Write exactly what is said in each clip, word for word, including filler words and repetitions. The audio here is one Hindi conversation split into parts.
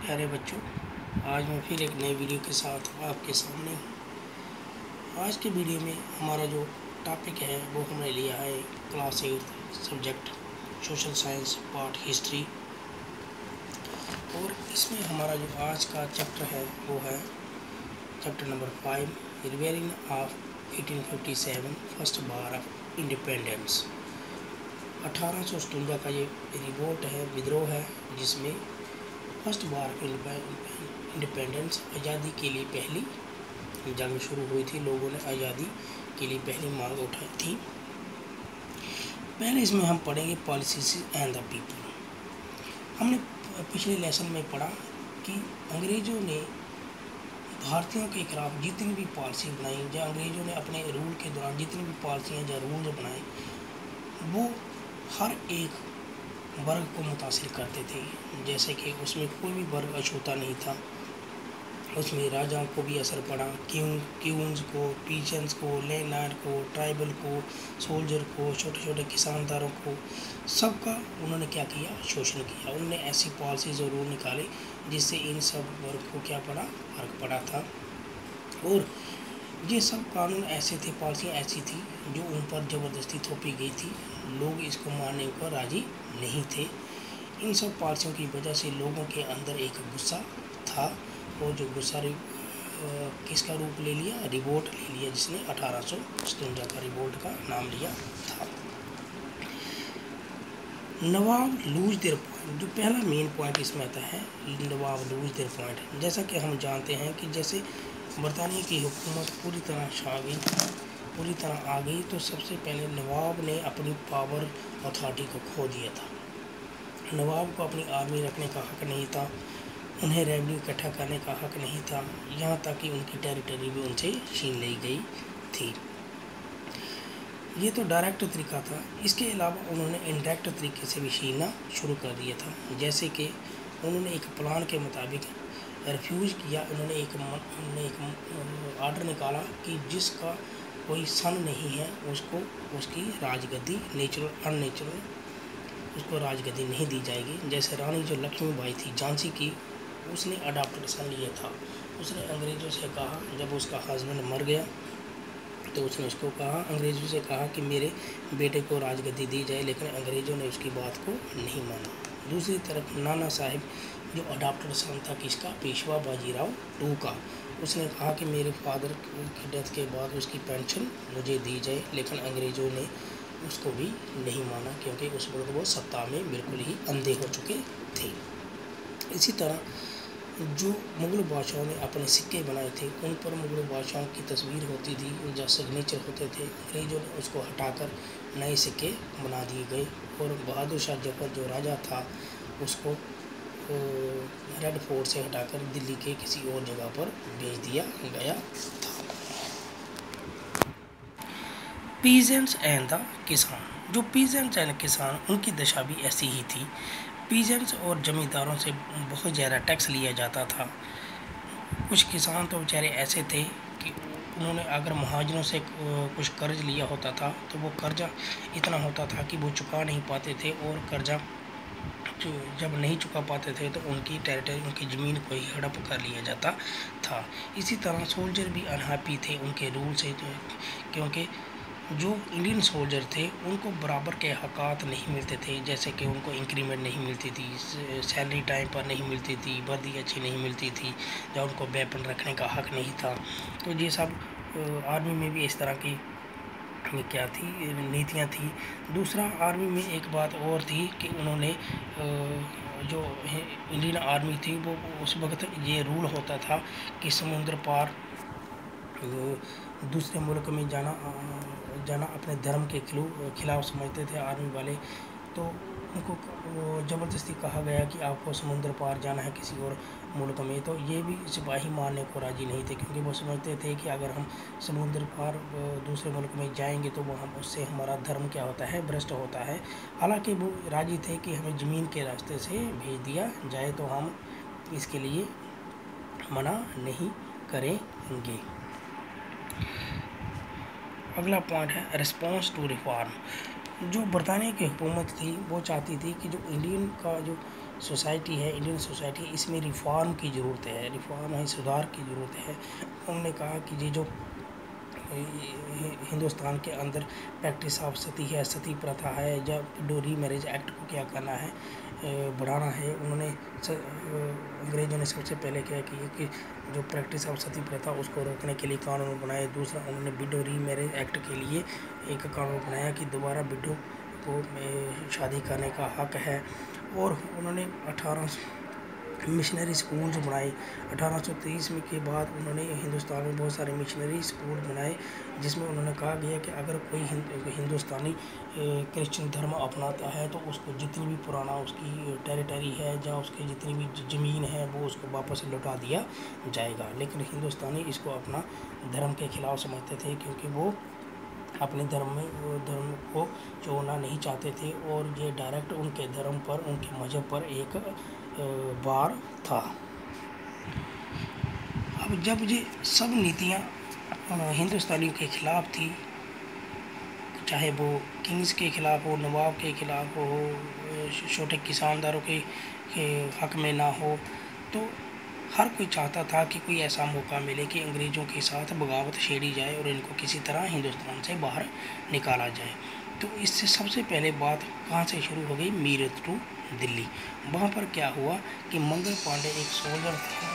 प्यारे बच्चों, आज मैं फिर एक नई वीडियो के साथ आपके सामने हूँ। आज के वीडियो में हमारा जो टॉपिक है वो हमने लिया है class eight subject social science part history. और इसमें हमारा जो आज का चैप्टर है वो है chapter number five, rebellion of eighteen fifty seven, first war of independence. अठारह सौ सतवंजा का ये रिवोल्ट है, विद्रोह है, जिसमें फर्स्ट वार ऑफ इंडिपेंडेंस आज़ादी के लिए पहली जंग शुरू हुई थी। लोगों ने आज़ादी के लिए पहली मांग उठाई थी। पहले इसमें हम पढ़ेंगे पॉलिसीज एंड द पीपल। हमने पिछले लेसन में पढ़ा कि अंग्रेज़ों ने भारतीयों के खिलाफ जितनी भी पॉलिसी बनाई, या अंग्रेज़ों ने अपने रूल के दौरान जितनी भी पॉलिसियाँ या रूल बनाए, वो हर एक वर्ग को मुतासिर करते थे। जैसे कि उसमें कोई भी वर्ग अछूता नहीं था। उसमें राजाओं को भी असर पड़ा, क्यून क्यून्स को, पीजेंट्स को, लैंडलॉर्ड को, ट्राइबल को, सोल्जर को, छोटे छोटे किसानदारों को, सबका उन्होंने क्या किया, शोषण किया। उन्होंने ऐसी पॉलिसीज और रूल निकाले जिससे इन सब वर्ग को क्या पड़ा, फर्क पड़ा था। और ये सब कानून ऐसे थे, पॉलिसियाँ ऐसी थी जो उन पर ज़बरदस्ती थोपी गई थी। लोग इसको मानने को राजी नहीं थे। इन सब पॉलिसियों की वजह से लोगों के अंदर एक गुस्सा था, और जो गुस्सा किसका रूप ले लिया, रिवोल्ट ले लिया, जिसने अठारह सौ सतवंजा का रिवोल्ट का नाम लिया था। नवाब लूज देयर पॉइंट, जो पहला मेन पॉइंट इसमें आता है, नवाब लूज देयर पॉइंट। जैसा कि हम जानते हैं कि जैसे बरतानिया की हुकूमत पूरी तरह छा गई, पूरी तरह आ गई, तो सबसे पहले नवाब ने अपनी पावर अथॉरिटी को खो दिया था। नवाब को अपनी आर्मी रखने का हक नहीं था, उन्हें रेवेन्यू इकट्ठा करने का हक नहीं था, यहाँ तक कि उनकी टेरिटरी भी उनसे छीन ली गई थी। ये तो डायरेक्ट तरीका था। इसके अलावा उन्होंने इनडायरेक्ट तरीके से भी छीनना शुरू कर दिया था। जैसे कि उन्होंने एक प्लान के मुताबिक रिफ्यूज किया। उन्होंने एक उन्होंने एक आर्डर निकाला कि जिसका कोई सन नहीं है उसको उसकी राजगद्दी नेचुरल अननेचुरल उसको राजगद्दी नहीं दी जाएगी। जैसे रानी जो लक्ष्मीबाई थी झांसी की, उसने अडॉप्टेड सन लिया था। उसने अंग्रेज़ों से कहा, जब उसका हस्बैंड मर गया तो उसने उसको कहा, अंग्रेज़ों से कहा कि मेरे बेटे को राजगद्दी दी जाए, लेकिन अंग्रेज़ों ने उसकी बात को नहीं माना। दूसरी तरफ नाना साहिब जो अडॉप्टेड सन था किसका, पेशवा बाजीराव टू का, उसने कहा कि मेरे फादर की डेथ के बाद उसकी पेंशन मुझे दी जाए, लेकिन अंग्रेज़ों ने उसको भी नहीं माना, क्योंकि उस वक्त वो सत्ता में बिल्कुल ही अंधे हो चुके थे। इसी तरह जो मुग़ल बादशाहों ने अपने सिक्के बनाए थे, उन पर मुग़ल बादशाहों की तस्वीर होती थी, उनका सिग्नेचर होते थे। अंग्रेज़ों ने उसको हटाकर नए सिक्के बना दिए गए, और बहादुर शाह जफर जो राजा था उसको रेड फोर्ट से हटाकर दिल्ली के किसी और जगह पर भेज दिया गया था। पीजेंट्स एंड द किसान, जो पीजेंट्स एंड किसान, उनकी दशा भी ऐसी ही थी। पीजेंट्स और जमींदारों से बहुत ज़्यादा टैक्स लिया जाता था। कुछ किसान तो बेचारे ऐसे थे कि उन्होंने अगर महाजनों से कुछ कर्ज लिया होता था तो वो कर्जा इतना होता था कि वो चुका नहीं पाते थे, और कर्जा जब नहीं चुका पाते थे तो उनकी टेरिटरी, उनकी ज़मीन को ही हड़प कर लिया जाता था। इसी तरह सोल्जर भी अनहैप्पी थे उनके रूल से, क्योंकि जो इंडियन सोल्जर थे उनको बराबर के हक़ात नहीं मिलते थे। जैसे कि उनको इंक्रीमेंट नहीं मिलती थी, सैलरी टाइम पर नहीं मिलती थी, वर्दी अच्छी नहीं मिलती थी, या उनको वेपन रखने का हक़ नहीं था। तो ये सब आर्मी में भी इस तरह की क्या थी, नीतियाँ थी। दूसरा, आर्मी में एक बात और थी कि उन्होंने जो इंडियन आर्मी थी वो उस वक्त ये रूल होता था कि समुद्र पार दूसरे मुल्क में जाना जाना अपने धर्म के खिलाफ समझते थे आर्मी वाले। तो उनको ज़बरदस्ती कहा गया कि आपको समुद्र पार जाना है किसी और मुल्क में, तो ये भी सिपाही मानने को राज़ी नहीं थे, क्योंकि वो समझते थे कि अगर हम समुद्र पार दूसरे मुल्क में जाएंगे तो वो हम उससे हमारा धर्म क्या होता है, भ्रष्ट होता है। हालांकि वो राज़ी थे कि हमें ज़मीन के रास्ते से भेज दिया जाए तो हम इसके लिए मना नहीं करेंगे। अगला पॉइंट है रिस्पॉन्स टू रिफॉर्म। जो बरतानिया की हुकूमत थी वो चाहती थी कि जो इंडियन का जो सोसाइटी है, इंडियन सोसाइटी, इसमें रिफॉर्म की ज़रूरत है, रिफॉर्म है, सुधार की ज़रूरत है। उन्होंने कहा कि ये जो हिंदुस्तान के अंदर प्रैक्टिस ऑफ सती है, सती प्रथा है, जब डोरी मैरिज एक्ट को क्या करना है, बढ़ाना है। उन्होंने अंग्रेज़ों ने सबसे पहले क्या किया कि जो प्रैक्टिस ऑफ सती प्रथा उसको रोकने के लिए कानून बनाए। दूसरा, उन्होंने विडो री मैरिज एक्ट के लिए एक कानून बनाया कि दोबारा विडो को शादी करने का हक है। और उन्होंने अठारह मिशनरी स्कूल्स बनाए। अठारह सौ तेईस में के बाद उन्होंने हिंदुस्तान में बहुत सारे मिशनरी स्कूल बनाए, जिसमें उन्होंने कहा गया कि अगर कोई हिंदुस्तानी क्रिश्चियन धर्म अपनाता है तो उसको जितनी भी पुराना उसकी टेरिटरी है या उसकी जितनी भी ज़मीन है वो उसको वापस लौटा दिया जाएगा। लेकिन हिंदुस्तानी इसको अपना धर्म के खिलाफ समझते थे, क्योंकि वो अपने धर्म में धर्म को छोड़ना नहीं चाहते थे, और ये डायरेक्ट उनके धर्म पर, उनके मज़हब पर एक वार था। अब जब ये सब नीतियाँ हिंदुस्तानियों के खिलाफ थी, चाहे वो किंग्स के खिलाफ हो, नवाब के खिलाफ हो, छोटे किसानदारों के, के हक में ना हो, तो हर कोई चाहता था कि कोई ऐसा मौका मिले कि अंग्रेज़ों के साथ बगावत छेड़ी जाए और इनको किसी तरह हिंदुस्तान से बाहर निकाला जाए। तो इससे सबसे पहले बात कहाँ से शुरू हो गई? मीरठ टू दिल्ली। वहाँ पर क्या हुआ कि मंगल पांडे एक सोल्जर था,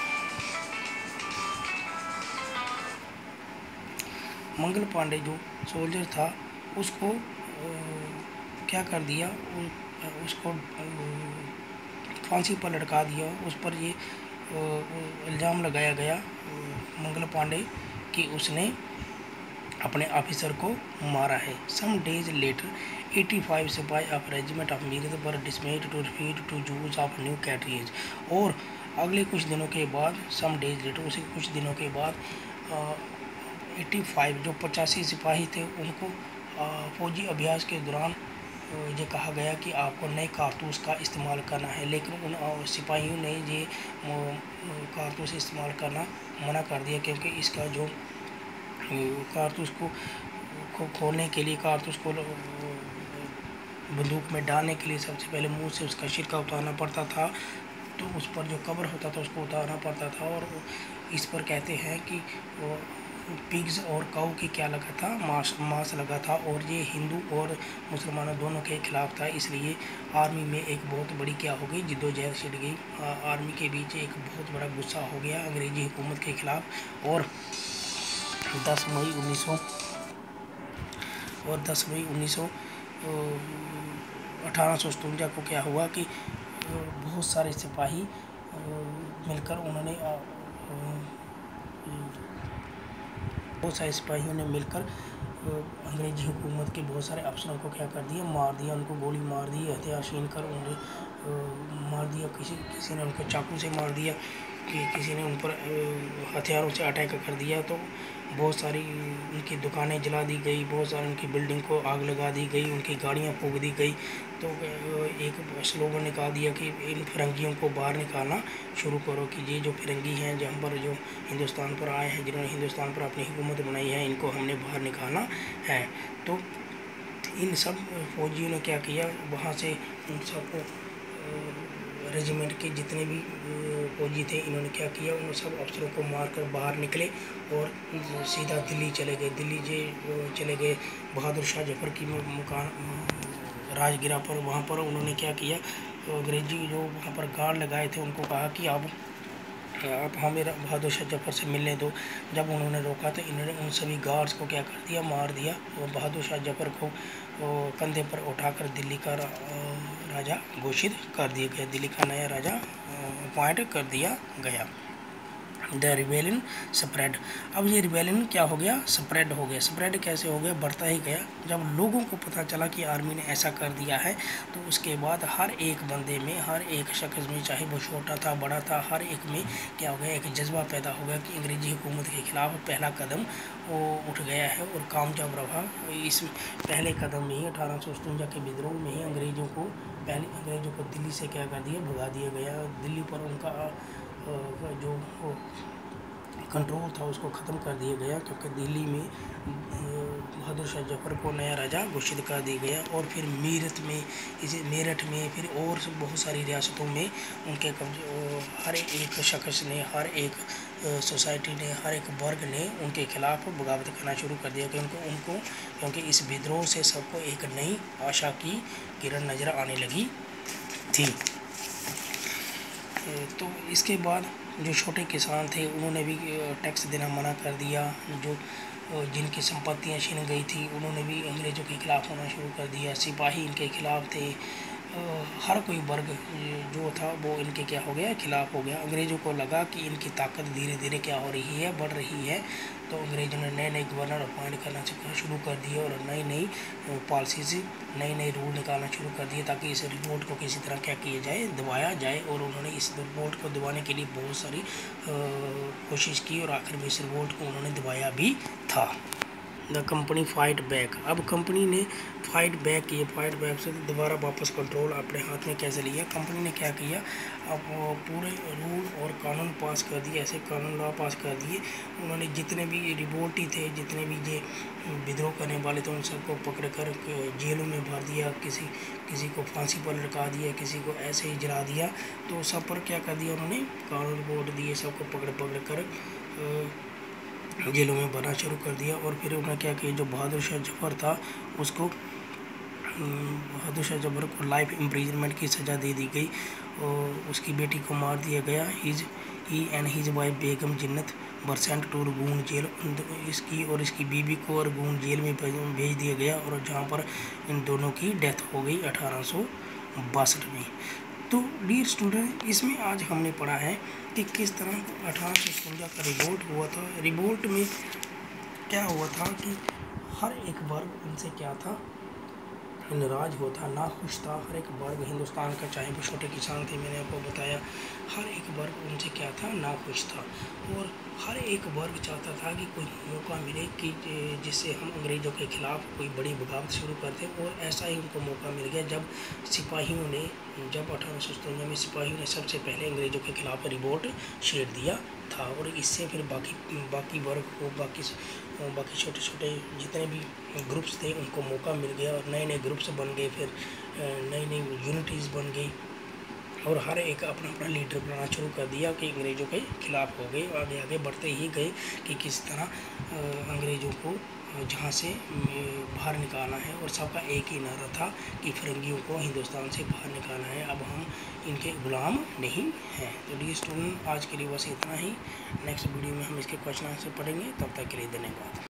मंगल पांडे जो सोल्जर था उसको क्या कर दिया, उसको फांसी पर लटका दिया। उस पर ये इल्ज़ाम लगाया गया मंगल पांडे कि उसने अपने ऑफिसर को मारा है। सम डेज लेटर पचासी सिपाही of regiment of Meerut were dismissed to refused to use of new cartridge. और अगले कुछ दिनों के बाद, सम डेज लेटर, उसी कुछ दिनों के बाद पचासी जो पचासी सिपाही थे उनको फौजी अभ्यास के दौरान ये कहा गया कि आपको नए कारतूस का इस्तेमाल करना है। लेकिन उन सिपाहियों ने ये कारतूस इस्तेमाल करना मना कर दिया, क्योंकि इसका जो कारतूस को को खोलने के लिए, कारतूस को बंदूक में डालने के लिए सबसे पहले मुंह से उसका छिलका उतारना पड़ता था, तो उस पर जो कवर होता था उसको उतारना पड़ता था। और इस पर कहते हैं कि पिग्स और काऊ की क्या लगा था, मांस मांस लगा था, और ये हिंदू और मुसलमानों दोनों के खिलाफ था। इसलिए आर्मी में एक बहुत बड़ी क्या हो गई, जिद्दोजहद छिड़ गई। आर्मी के बीच एक बहुत बड़ा गुस्सा हो गया अंग्रेजी हुकूमत के खिलाफ। और दस मई उन्नीस सौ और दस मई उन्नीस सौ अठारह सौ सतवंजा को क्या हुआ कि बहुत सारे सिपाही मिलकर उन्होंने बहुत सारे सिपाहियों ने मिलकर अंग्रेजी हुकूमत के बहुत सारे अफसरों को क्या कर दिया, मार दिया, उनको गोली मार दी, हथियार छीन कर उन्हें मार दिया। किसी किसी ने उनको चाकू से मार दिया, कि किसी ने उन पर हथियारों से अटैक कर दिया। तो बहुत सारी उनकी दुकानें जला दी गई, बहुत सारी उनकी बिल्डिंग को आग लगा दी गई, उनकी गाड़ियां फूंक दी गई। तो एक स्लोगन निकाल दिया कि इन फिरंगियों को बाहर निकालना शुरू करो, कि ये जो फिरंगी हैं, जो हम पर जो हिंदुस्तान पर आए हैं, जिन्होंने हिंदुस्तान पर अपनी हुकूमत बनाई है, इनको हमने बाहर निकालना है। तो इन सब फौजियों ने क्या किया, वहाँ से उन सब रेजिमेंट के जितने भी फौजी थे, इन्होंने क्या किया, उन सब अफसरों को मारकर बाहर निकले और सीधा दिल्ली चले गए। दिल्ली जे चले गए बहादुर शाह जफर की मकान राजगिरा पर। वहाँ पर उन्होंने क्या किया, अंग्रेजी जो वहाँ पर गार्ड लगाए थे उनको कहा कि आप आप हमें बहादुर शाह जफर से मिलने दो। जब उन्होंने रोका तो इन्होंने उन सभी गार्ड्स को क्या कर दिया, मार दिया। और बहादुर शाह जफर को कंधे पर उठाकर दिल्ली का राजा घोषित कर दिया गया, दिल्ली का नया राजा अपॉइंट कर दिया गया। The rebellion spread. अब ये रिबेलियन क्या हो गया, स्प्रेड हो गया। स्प्रेड कैसे हो गया, बढ़ता ही गया। जब लोगों को पता चला कि आर्मी ने ऐसा कर दिया है, तो उसके बाद हर एक बंदे में, हर एक शख्स में, चाहे वो छोटा था बड़ा था, हर एक में क्या हो गया, एक जज्बा पैदा हो गया कि अंग्रेजी हुकूमत के खिलाफ पहला कदम वो उठ गया है और कामयाब रहा। इस पहले कदम में ही अठारह सौ सतवंजा के विद्रोह में ही अंग्रेज़ों को पहले अंग्रेज़ों को दिल्ली से क्या कर दिया, भगा दिया गया। दिल्ली पर उनका जो कंट्रोल था उसको ख़त्म कर दिया गया, क्योंकि दिल्ली में बहादुर शाह जफर को नया राजा घोषित कर दिया गया। और फिर मेरठ में इसे मेरठ में फिर और बहुत सारी रियासतों में उनके कब्जे, हर एक शख्स ने, हर एक सोसाइटी ने, हर एक वर्ग ने उनके खिलाफ बगावत करना शुरू कर दिया, क्योंकि उनको क्योंकि इस विद्रोह से सबको एक नई आशा की किरण नज़र आने लगी थी। तो इसके बाद जो छोटे किसान थे उन्होंने भी टैक्स देना मना कर दिया। जो जिनकी संपत्तियां छीन गई थी उन्होंने भी अंग्रेज़ों के ख़िलाफ़ होना शुरू कर दिया। सिपाही इनके ख़िलाफ़ थे। हर कोई वर्ग जो था वो इनके क्या हो गया, खिलाफ़ हो गया। अंग्रेज़ों को लगा कि इनकी ताकत धीरे धीरे क्या हो रही है, बढ़ रही है। तो अंग्रेज़ों ने नए नए गवर्नर अपॉइंट करना शुरू कर दिए और नई नई पॉलिसीज, नई नई रूल निकालना शुरू कर दिए, ताकि इस रिवोल्ट को किसी तरह क्या किया जाए, दबाया जाए। और उन्होंने इस रिवोल्ट को दबाने के लिए बहुत सारी कोशिश की और आखिर में इस रिवोल्ट को उन्होंने दबाया भी था। The company fight back. अब कंपनी ने फाइट बैक किए, फाइट बैक से दोबारा वापस कंट्रोल अपने हाथ में कैसे लिया। कंपनी ने क्या किया, अब पूरे रूल और कानून पास कर दिए, ऐसे कानून लॉ पास कर दिए। उन्होंने जितने भी रिवोल्टी थे, जितने भी ये विद्रोह करने वाले थे, उन सबको पकड़ कर जेलों में भर दिया। किसी किसी को फांसी पर लटका दिया, किसी को ऐसे ही जला दिया। तो सब पर क्या कर दिया उन्होंने, कानून वोट दिए, सबको पकड़ पकड़ कर जेलों में भरना शुरू कर दिया। और फिर उन्होंने क्या किया, जो बहादुर शाह जफर था उसको बहादुर शाह जफर को लाइफ इम्प्रिजनमेंट की सज़ा दे दी गई और उसकी बेटी को मार दिया गया। His he and his wife Begum Zinat were sent to Rangoon jail. इसकी और इसकी बीवी को रंगून जेल में भेज दिया गया, और जहाँ पर इन दोनों की डेथ हो गई अठारह सौ बासठ में। तो डियर स्टूडेंट, इसमें आज हमने पढ़ा है कि किस तरह अठारह सौ सतवंजा का रिवोल्ट हुआ था। रिवोल्ट में क्या हुआ था कि हर एक वर्ग उनसे क्या था, नाराज होता, ना खुश था। हर एक वर्ग हिंदुस्तान का, चाहे वो छोटे किसान थे, मैंने आपको बताया, हर एक वर्ग उनसे क्या था, ना खुश था। और हर एक वर्ग चाहता था कि कोई मौका मिले कि जिससे हम अंग्रेज़ों के ख़िलाफ़ कोई बड़ी बगावत शुरू करते। और ऐसा ही उनको मौका मिल गया जब सिपाहियों ने जब अठारह सौ सतवंजा में सिपाहियों ने सबसे पहले अंग्रेज़ों के ख़िलाफ़ रिवोल्ट छेड़ दिया था। और इससे फिर बाकी बाकी वर्ग को, बाकी बाकी छोटे छोटे जितने भी ग्रुप्स थे उनको मौका मिल गया और नए नए ग्रुप्स बन गए। फिर नई नई यूनिटीज़ बन गई और हर एक अपना अपना लीडर बनाना शुरू कर दिया कि अंग्रेज़ों के ख़िलाफ़ हो गए। आगे आगे बढ़ते ही गए कि किस तरह अंग्रेज़ों को जहाँ से बाहर निकालना है। और सबका एक ही नारा था कि फिरंगियों को हिंदुस्तान से बाहर निकालना है, अब हम इनके गुलाम नहीं हैं। तो डियर स्टूडेंट, आज के लिए बस इतना ही। नेक्स्ट वीडियो में हम इसके क्वेश्चन आंसर पढ़ेंगे। तब तक के लिए धन्यवाद।